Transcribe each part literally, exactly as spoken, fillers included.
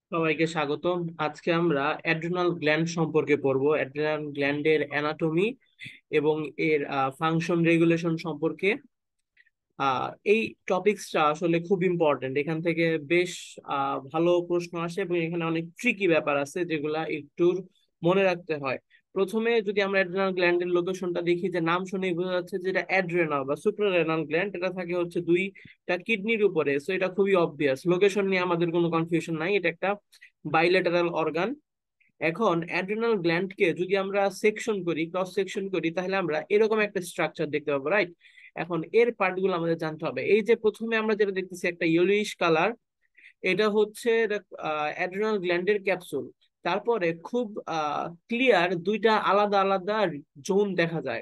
সবাইকে স্বাগতম। আজকে আমরা অ্যাড্রিনাল গ্ল্যান্ড সম্পর্কে পড়বো, অ্যাড্রিনাল গ্ল্যান্ডের অ্যানাটমি এবং এর ফাংশন রেগুলেশন সম্পর্কে। আহ এই টপিকসটা আসলে খুব ইম্পর্টেন্ট। এখান থেকে বেশ আহ ভালো প্রশ্ন আসে এবং এখানে অনেক ট্রিকি ব্যাপার আছে যেগুলা একটু মনে রাখতে হয়। প্রথমে যদি আমরা অ্যাড্রিনাল গ্ল্যান্ডের লোকেশনটা দেখি, যে নাম শুনেই বোঝা যাচ্ছে যে এটা অ্যাড্রেনাল বা সুপ্রারেনাল গ্ল্যান্ড, এটা থাকে হচ্ছে দুইটা কিডনির উপরে। সো এটা খুবই অবভিয়াস, লোকেশন নিয়ে আমাদের কোনো কনফিউশন নাই, এটা একটা বাইলেটারাল অর্গান। এখন অ্যাড্রিনাল গ্ল্যান্ডকে যদি আমরা সেকশন করি, ক্রস সেকশন করি, তাহলে আমরা এরকম একটা স্ট্রাকচার দেখতে পাবো, রাইট? এখন এর পার্টগুলো আমাদের জানতে হবে। এই যে প্রথমে আমরা যেটা দেখতেছি একটা ইয়েলোইশ কালার, এটা হচ্ছে অ্যাড্রিনাল গ্ল্যান্ডের ক্যাপসুল। তারপরে খুব ক্লিয়ার দুইটা আলাদা আলাদা জোন দেখা যায়।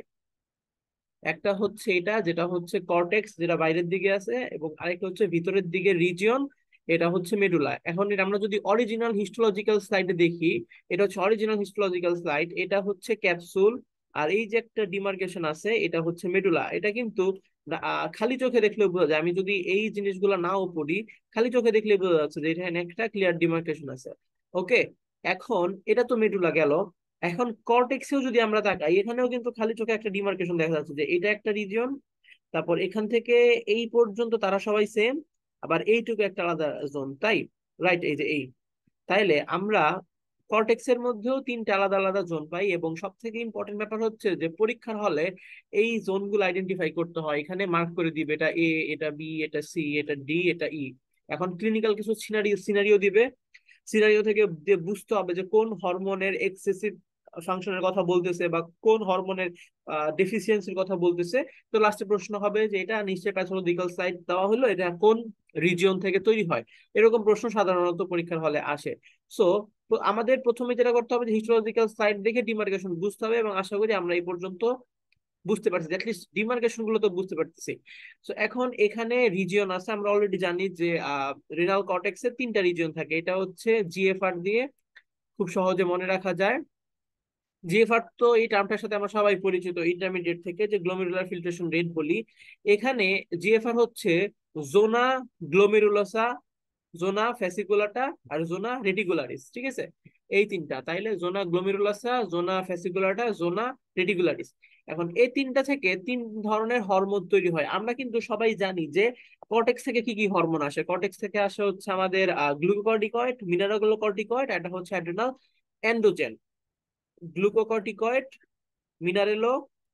একটা হচ্ছে এটা, যেটা হচ্ছে কর্টেক্স, যেটা বাইরের দিকে আছে, এবং আরেকটা হচ্ছে ভিতরের দিকে রিজিয়ন, এটা হচ্ছে মেডুলা। এখন এটা আমরা যদি অরিজিনাল হিস্টোলজিক্যাল স্লাইডে দেখি, এটা হচ্ছে অরিজিনাল হিস্টোলজিক্যাল স্লাইড, এটা হচ্ছে ক্যাপসুল। আর এই যে একটা ডিমার্কেশন আছে, এটা হচ্ছে মেডুলা। এটা কিন্তু আহ, খালি চোখে দেখলেও বোঝা যায়। আমি যদি এই জিনিসগুলো নাও পড়ি, খালি চোখে দেখলে বোঝা যাচ্ছে যে এখানে একটা ক্লিয়ার ডিমার্কেশন আছে। ওকে, এখন এটা তো মেডুলা গেল। এখন কর্টেক্সেও যদি আমরা তাকাই, এখানেও কিন্তু খালি চোখে একটা ডিমার্কেশন দেখা যাচ্ছে যে এটা একটা রিজিয়ন। তারপর এখান থেকে এই পর্যন্ত তারা সবাই সেম, আবার এইটুকু একটা আলাদা জোন, তাই? রাইট, এই যে এই। তাইলে আমরা কর্টেক্সের মধ্যেও তিনটা আলাদা আলাদা জোন পাই, এবং সব থেকে ইম্পর্টেন্ট ব্যাপার হচ্ছে যে পরীক্ষার হলে এই জোনগুলো আইডেন্টিফাই করতে হয়। এখানে মার্ক করে দিবে এটা এ, এটা বি, এটা সি, এটা ডি, এটা ই। এখন ক্লিনিক্যাল কিছু সিনারিও সিনারিও দিবে। সিনারিও থেকে দিয়ে বুঝতে হবে যে কোন হরমোনের এক্সেসিভ ফাংশনের কথা বলতেছে বা কোন হরমোনের ডেফিসিয়েন্সির কথা বলতেছে। তো লাস্টে প্রশ্ন হবে যে এটা নিশ্চয়ই প্যাথোলজিক্যাল সাইট দেওয়া হলো, এটা কোন রিজিয়ন থেকে তৈরি হয়। এরকম প্রশ্ন সাধারণত পরীক্ষার হলে আসে। সো আমাদের প্রথমে যেটা করতে হবে যে হিস্টোলজিক্যাল সাইট দেখে ডিমার্কেশন বুঝতে হবে, এবং আশা করি আমরা এই পর্যন্ত বুঝতে পারছি, অ্যাটলিস্ট ডিমার্কেশন গুলো তো বুঝতে পারতেছি। তো এখন এখানে রিজিয়ন আছে, আমরা অলরেডি জানি যে রেনাল কর্টেক্সের তিনটা রিজিয়ন থাকে। এটা হচ্ছে জিএফআর দিয়ে খুব সহজে মনে রাখা যায়। জিএফআর তো এই টার্মটার সাথে আমরা সবাই পরিচিত ইন্টারমিডিয়েট থেকে, যে গ্লোমেরুলার ফিল্ট্রেশন রেট বলি। এখানে জিএফআর হচ্ছে জোনা গ্লোমেরুলোসা, জোনা ফ্যাসিকুলাটা, আর জোনা রেটিকুলারিস, ঠিক আছে? এই তিনটা, তাইলে জোনা গ্লোমেরুলাসা, জোনা ফ্যাসিকুলাটা, জোনা রেটিকুলারিস। এখন এই তিনটা থেকে তিন ধরনের হরমোন তৈরি হয়। আমরা কিন্তু সবাই জানি যে কর্টেক্স থেকে কি কি হরমোন আসে। কর্টেক্স থেকে আসে হচ্ছে আমাদের গ্লুকোকর্টিকয়েড, মিনারেলোকর্টিকয়েড, এটা হচ্ছে অ্যাড্রিনাল এন্ড্রোজেন। গ্লুকোকর্টিকয়েড, মিনারেলো,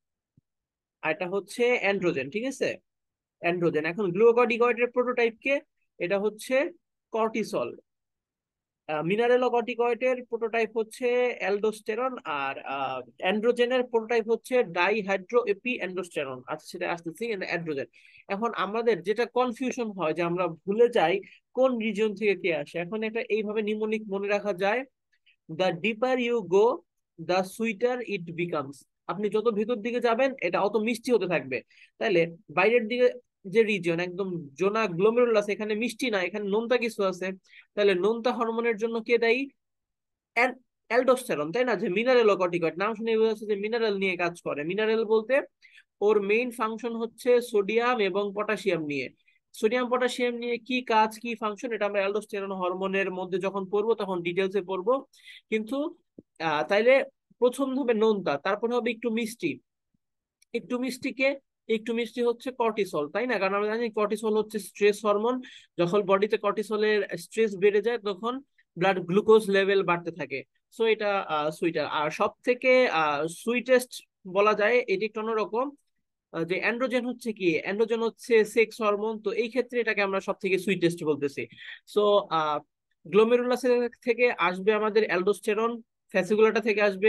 আর এটা হচ্ছে অ্যান্ড্রোজেন, ঠিক আছে? অ্যান্ড্রোজেন। এখন গ্লুকোকর্টিকয়েডের প্রোটোটাইপ কে? এটা হচ্ছে কর্টিসল। মিনারেল কর্টিকয়েডের প্রোটোটাইপ হচ্ছে অ্যালডোস্টেরন, আর অ্যান্ড্রোজেনের প্রোটোটাইপ হচ্ছে ডাইহাইড্রো এপি অ্যান্ডোস্টেরন। আচ্ছা, সেটা আসতেছি অ্যান্ড্রোজেন। এখন আমাদের যেটা কনফিউশন হয় যে আমরা ভুলে যাই কোন রিজন থেকে কে আসে। এখন এটা এইভাবে নিমোনিক মনে রাখা যায়: the deeper you go, the sweeter it becomes. আপনি যত ভেতর দিকে যাবেন এটা অত মিষ্টি হতে থাকবে। তাইলে বাইরের দিকে যে রিজিয়ন একদম জোনা গ্লোমেরুলাস, এখানে মিষ্টি না, এখানে নোনতা কিছু আছে। তাহলে নোনতা হরমোনের জন্য কে দায়ী? অ্যালডোস্টেরন, তাই না? যে মিনারেল কর্টিকয়েড, নাম শুনে বোঝা যাচ্ছে যে মিনারেল নিয়ে কাজ করে। মিনারেল বলতে ওর মেইন ফাংশন হচ্ছে সোডিয়াম এবং পটাশিয়াম নিয়ে। সোডিয়াম পটাশিয়াম নিয়ে কি কাজ, কি ফাংশন, এটা আমরা অ্যালডোস্টেরন হরমোনের মধ্যে যখন পড়বো তখন ডিটেলসে পড়বো। কিন্তু আহ তাইলে প্রথম হবে নোনতা, তারপর হবে একটু মিষ্টি। একটু মিষ্টিকে, একটু মিষ্টি হচ্ছে কর্টিসল, তাই না? কারণ আমরা জানি কর্টিসল হচ্ছে স্ট্রেস হরমোন। যখন বডিতে কর্টিসলের স্ট্রেস বেড়ে যায় তখন ব্লাড গ্লুকোজ লেভেল বাড়তে থাকে। সো এটা সুইটার। আর সব থেকে সুইটেস্ট বলা যায়, এটি একটু অন্যরকম, আহ, যে অ্যান্ড্রোজেন হচ্ছে কি, অ্যান্ড্রোজেন হচ্ছে সেক্স হরমোন। তো এই ক্ষেত্রে এটাকে আমরা সব থেকে সুইটেস্ট বলতেছি। সো গ্লোমেরুলাস থেকে আসবে আমাদের অ্যালডোস্টেরন, ফ্যাসিকুলাটা থেকে আসবে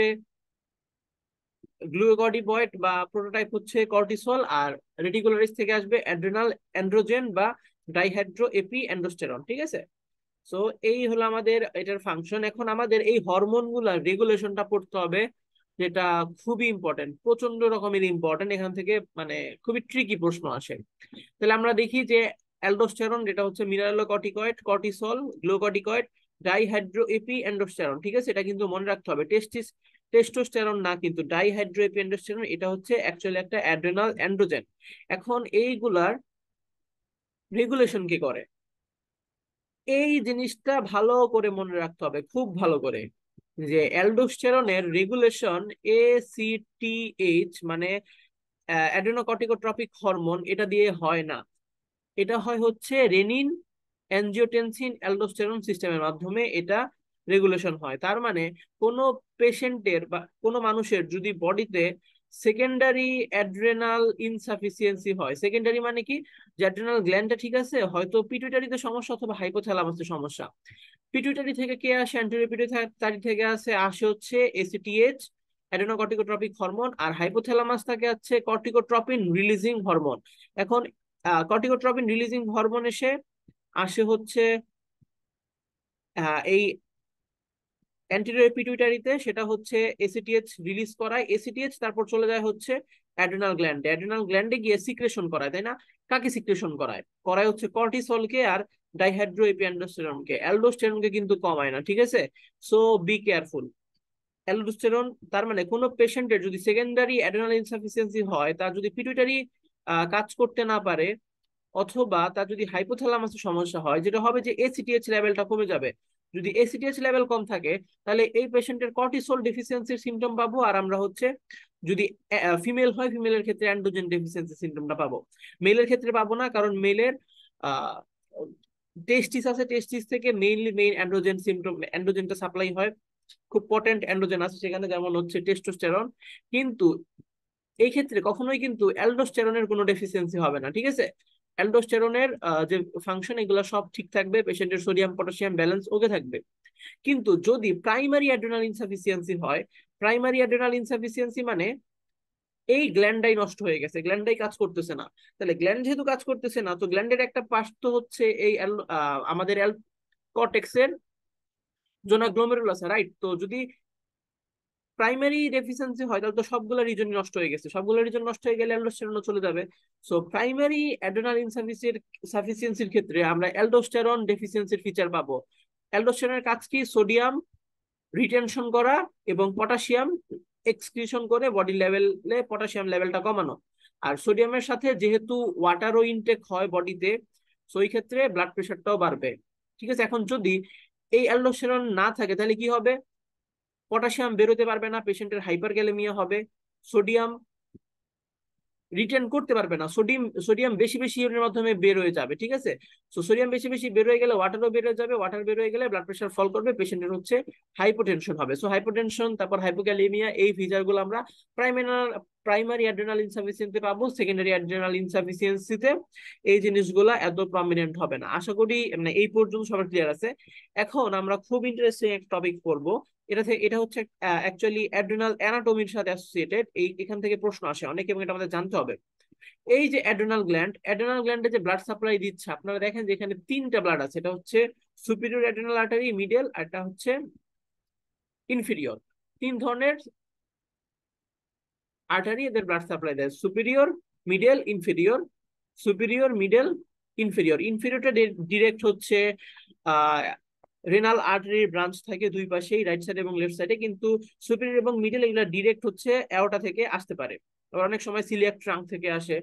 গ্লুকোকর্টিকয়েড বা প্রোটোটাইপ হচ্ছে কর্টিসল, আর রেটিকুলারিস থেকে আসবে অ্যাড্রিনাল অ্যান্ড্রোজেন বা ডাইহাইড্রো এপি অ্যান্ডোস্টেরন, ঠিক আছে? সো এই হলো আমাদের এটার ফাংশন। এখন আমাদের এই হরমোন গুলার রেগুলেশনটা পড়তে হবে, যেটা খুবই ইম্পর্টেন্ট, প্রচন্ড রকমের ইম্পর্টেন্ট। এখান থেকে মানে খুবই ট্রিকি প্রশ্ন আসে। তাহলে আমরা দেখি যে অ্যালডোস্টেরন, যেটা হচ্ছে mineralocorticoid, cortisol, glucocorticoid, dihydro epi androsterone, ঠিক আছে? এটা কিন্তু মনে রাখতে হবে, টেস্টিস টেস্টোস্টেরন না, কিন্তু ডাইহাইড্রো এপি অ্যান্ডোস্টেরন। এটা হচ্ছে অ্যাকচুয়ালি একটা অ্যাড্রেনাল অ্যান্ড্রোজেন। এখন এইগুলার রেগুলেশন কি করে? এই জিনিসটা ভালো করে মনে রাখতে হবে, খুব ভালো করে, যে অ্যালডোস্টেরনের regulation A C T H, মানে অ্যাড্রেনোকর্টিকোট্রপিক হরমোন, এটা দিয়ে হয় না। এটা হয় হচ্ছে রেনিন অ্যানজিওটেনসিন অ্যালডোস্টেরন সিস্টেমের মাধ্যমে এটা রেগুলেশন হয়। তার মানে কোনো পেশেন্টের বা কোনো মানুষের যদি বডিতে সেকেন্ডারি অ্যাড্রেনাল ইনসাফিসিয়েন্সি হয়, সেকেন্ডারি মানে কি, যে অ্যাড্রেনাল গ্ল্যান্ডটা ঠিক আছে, হয়তো পিটুইটারিতে সমস্যা অথবা হাইপোথ্যালামাসে সমস্যা। পিটুইটারি থেকে কে আসে? অ্যান্টেরিয়র পিটুইটারি থেকে আসে আসে হচ্ছে এসিটিএইচ, অ্যাডেনোকর্টিকোট্রপিক হরমোন। আর হাইপোথ্যালামাস থেকে আছে কর্টিকোট্রপিন রিলিজিং হরমোন। এখন কর্টিকোট্রপিন রিলিজিং হরমোন এসে আসে হচ্ছে আহ, এই অ্যান্টেরিয়র পিটুইটারিতে, সেটা হচ্ছে এসিটিএইচ রিলিজ করায়। এসিটিএইচ তারপর চলে যায় হচ্ছে অ্যাড্রেনাল গ্ল্যান্ডে, অ্যাড্রেনাল গ্ল্যান্ডে গিয়ে সিক্রেশন করায়, তাই না? কাকে সিক্রেশন করায়? করায় হচ্ছে কর্টিসলকে আর ডাইহাইড্রোএপিঅ্যান্ডোস্টেরনকে, অ্যালডোস্টেরনকে কিন্তু কমায় না, ঠিক আছে? So be careful. অ্যালডোস্টেরন, তার মানে কোনো পেশেন্টের যদি সেকেন্ডারি অ্যাড্রেনাল ইনসাফিসিয়েন্সি হয়, তার যদি পিটুইটারি কাজ করতে না পারে, অথবা তার যদি হাইপোথ্যালামাসের সমস্যা হয়, যেটা হবে যে এসিটিএইচ লেভেলটা কমে যাবে। যদি এসিটিএইচ লেভেল কম থাকে, তাহলে এই পেশেন্টের কর্টিসল ডেফিসিয়েন্সির সিমটম পাবো, আর আমরা হচ্ছে যদি ফিমেল হয়, ফিমেলের ক্ষেত্রে অ্যান্ড্রোজেন ডেফিসিয়েন্সি সিমটমটা পাবো। মেলের ক্ষেত্রে পাবো না, কারণ মেলের আহ টেস্টিস আছে, টেস্টিস থেকে মেইনলি মেইন অ্যান্ড্রোজেন সিমটম, অ্যান্ড্রোজেনটা সাপ্লাই হয়, খুব পটেন্ট অ্যান্ড্রোজেন আছে সেখানে, যেমন হচ্ছে টেস্টোস্টেরন। কিন্তু এই ক্ষেত্রে কখনোই কিন্তু অ্যালডোস্টেরনের কোনো ডেফিসিয়েন্সি হবে না, ঠিক আছে? অ্যালডোস্টেরনের যে ফাংশন, এগুলো সব ঠিক থাকবে, পেশেন্টের সোডিয়াম পটাশিয়াম ব্যালেন্স ওকে থাকবে। কিন্তু যদি প্রাইমারি অ্যাড্রেনাল ইনসাফিসিয়েন্সি হয়, প্রাইমারি অ্যাড্রেনাল ইনসাফিসিয়েন্সি মানে এই গ্ল্যান্ডাই নষ্ট হয়ে গেছে, গ্ল্যান্ডাই কাজ করতেছে না। তাহলে গ্ল্যান্ড যেহেতু কাজ করতেছে না, তো গ্ল্যান্ডের একটা পাশ তো হচ্ছে এই আমাদের কর্টেক্সের জন্য গ্লোমেরুল আছে, রাইট? তো যদি প্রাইমারি ডেফিসিয়েন্সি হয়, তাহলে তো সবগুলো রিজন নষ্ট হয়ে গেছে, সবগুলো রিজন নষ্ট হয়ে গেলে অ্যালডোস্টেরন চলে যাবে। সো প্রাইমারি অ্যাড্রেনাল ইনসাফিসিয়েন্সির ক্ষেত্রে আমরা অ্যালডোস্টেরন ডেফিসিয়েন্সির ফিচার পাবো। অ্যালডোস্টেরনের কাজ কি? সোডিয়াম রিটেনশন করা এবং পটাশিয়াম এক্সক্রিশন করে বডি লেভেলে পটাশিয়াম লেভেলটা কমানো। আর সোডিয়ামের সাথে যেহেতু ওয়াটারও ইনটেক হয় বডিতে, সো এই ক্ষেত্রে ব্লাড প্রেশারটাও বাড়বে, ঠিক আছে? এখন যদি এই অ্যালডোস্টেরন না থাকে, তাহলে কি হবে? পটাশিয়াম বেরোতে পারবে না, পেশেন্টের হাইপারক্যালেমিয়া হবে। সোডিয়াম রিটেন করতে পারবে না, সোডিয়াম সোডিয়াম বেশি বেশি ইউরিনের মাধ্যমে বের হয়ে যাবে, ঠিক আছে? তো সোডিয়াম বেশি বেশি বের হয়ে গেলে ওয়াটারও বের হয়ে যাবে, ওয়াটার বের হয়ে গেলে ব্লাড প্রেশার ফল করবে, পেশেন্টের হচ্ছে হাইপোটেনশন হবে। সো হাইপোটেনশন, তারপর হাইপোক্যালেমিয়া, এই ফিচারগুলো আমরা প্রাইমারি প্রাইমারি অ্যাড্রেনাল ইনসাফিসিয়েন্সিতে পাবো। সেকেন্ডারি অ্যাড্রেনাল ইনসাফিসিয়েন্সিতে এই জিনিসগুলো এত প্রমিনেন্ট হবে না। আশা করি মানে এই পর্যন্ত সবার ক্লিয়ার আছে। এখন আমরা খুব ইন্টারেস্টিং একটা টপিক পড়বো। এটা থেকে এটা হচ্ছে অ্যাকচুয়ালি অ্যাড্রেনাল অ্যানাটমির সাথে অ্যাসোসিয়েটেড, এই এখান থেকে প্রশ্ন আসে অনেক, এবং এটা আমাদের জানতে হবে। এই যে অ্যাড্রেনাল গ্ল্যান্ড, অ্যাড্রেনাল গ্ল্যান্ডে যে ব্লাড সাপ্লাই দিচ্ছে, আপনারা দেখেন যে এখানে তিনটা ব্লাড আছে, এটা হচ্ছে সুপিরিয়র অ্যাড্রেনাল আর্টারি, মিডল, আর এটা হচ্ছে ইনফিরিয়র। তিন ধরনের আর্টারি এদের ব্লাড সাপ্লাই দেয়, superior, middle, inferior. Superior, middle, inferior. ইনফিরিয়রটা ডিরেক্ট হচ্ছে আহ রেনাল আর্টারির ব্রাঞ্চ থাকে দুই পাশেই, রাইট সাইড এবং লেফট সাইডে, কিন্তু সুপিরিয়র এবং মিডল এগুলা ডিরেক্ট হচ্ছে অ্যাওর্টা থেকে আসতে পারে, আবার অনেক সময় সিলিয়াক ট্রাঙ্ক থেকে আসে।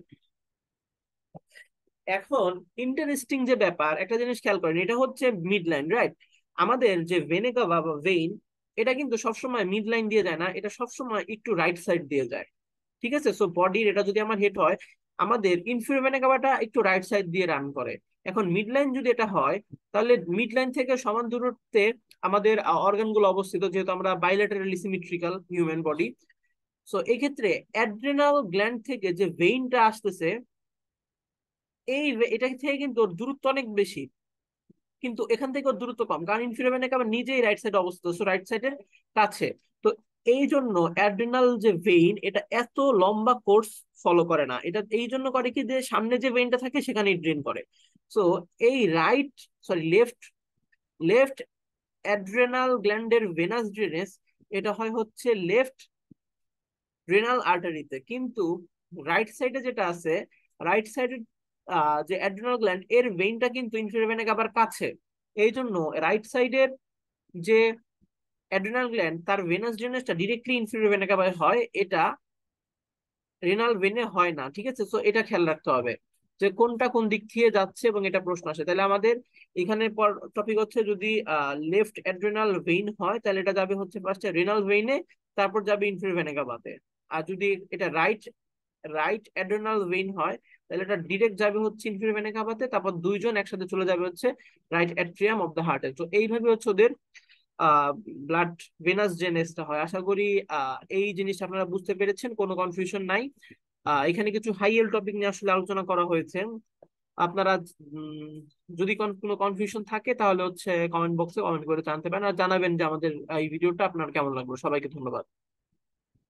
এখন ইন্টারেস্টিং যে ব্যাপার, একটা জিনিস খেয়াল করেন, এটা হচ্ছে মিড লাইন, রাইট? আমাদের যে ভেনে কাভা বা ভেইন, এটা কিন্তু সবসময় মিড লাইন দিয়ে যায় না, এটা সবসময় একটু রাইট সাইড দিয়ে যায়, ঠিক আছে? সো বডির, এটা যদি আমার হেড হয়, আমাদের ইনফিরিয়র ভেনা কাভাটা একটু রাইট সাইড দিয়ে রান করে। এখন মিড লাইন যদি এটা হয়, তাহলে মিড লাইন থেকে সমান দূরত্বে আমাদের অর্গানগুলো অবস্থিত, যেহেতু আমরা bilaterally symmetrical human body. So এই ক্ষেত্রে অ্যাড্রেনাল গ্ল্যান্ড থেকে যে ভেইনটা আসতেছে, এই এটা থেকে কিন্তু ওর দূরত্ব অনেক বেশি, কিন্তু এখান থেকে ওর দূরত্ব কম, কারণ ইনফিরিয়র ভেনা কাভা নিজেই রাইট সাইড অবস্থিত, সো রাইট সাইডের কাছে। তো এই জন্য অ্যাড্রিনাল যে ভেইন, এটা এত লম্বা কোর্স ফলো করে না, এটা এই জন্য করে কি, যে সামনে যে ভেইনটা থাকে সেখানেই ড্রেন করে। সো এই right, sorry left, left adrenal গ্ল্যান্ডের ভেনাস ড্রেনেজ, এটা হয় হচ্ছে লেফট রেনাল আর্টারিতে, কিন্তু রাইট সাইডে যেটা আছে, রাইট সাইডে যে অ্যাড্রেনাল গ্ল্যান্ড, এর ভেইনটা কিন্তু ইনফিরিয়র ভেনা কাভার কাছে। এই জন্য রাইট সাইডের যে অ্যাড্রেনাল গ্ল্যান্ড, তার ভেনাস ড্রেনেজটা ডিরেক্টলি ইনফিরিয়র ভেনা কাভায় হয়, এটা রেনাল ভেনে হয় না, ঠিক আছে? সো এটা খেয়াল রাখতে হবে। যে কোনটা কোন দিক থেকে যাচ্ছে এবং এটা প্রশ্ন আসে, তাহলে আমাদের এখানে টপিক হচ্ছে যদি লেফট অ্যাড্রেনাল ভেইন হয় তাহলে এটা যাবে হচ্ছে ফার্স্টে রেনাল ভেইনে, তারপর যাবে ইনফেরিয়র ভেনা কাভাতে। আর যদি এটা রাইট রাইট অ্যাড্রেনাল ভেইন হয় তাহলে এটা ডিরেক্ট যাবে হচ্ছে ইনফেরিয়র ভেনা কাভাতে, তারপর দুইজন একসাথে চলে যাবে হচ্ছে রাইট অ্যাট্রিয়াম অফ দ্য হার্টে। তো এইভাবে হচ্ছে ওদের আহ ব্লাড ভেনাস ড্রেনেজটা হয়। আশা করি আহ এই জিনিসটা আপনারা বুঝতে পেরেছেন, কোনো কনফিউশন নাই। আহ এখানে কিছু হাই এল টপিক নিয়ে আসলে আলোচনা করা হয়েছে। আপনারা উম, যদি কোন- কোনো কনফিউশন থাকে তাহলে হচ্ছে কমেন্ট বক্সে কমেন্ট করে জানতে পারেন, আর জানাবেন যে আমাদের এই ভিডিওটা আপনার কেমন লাগলো। সবাইকে ধন্যবাদ।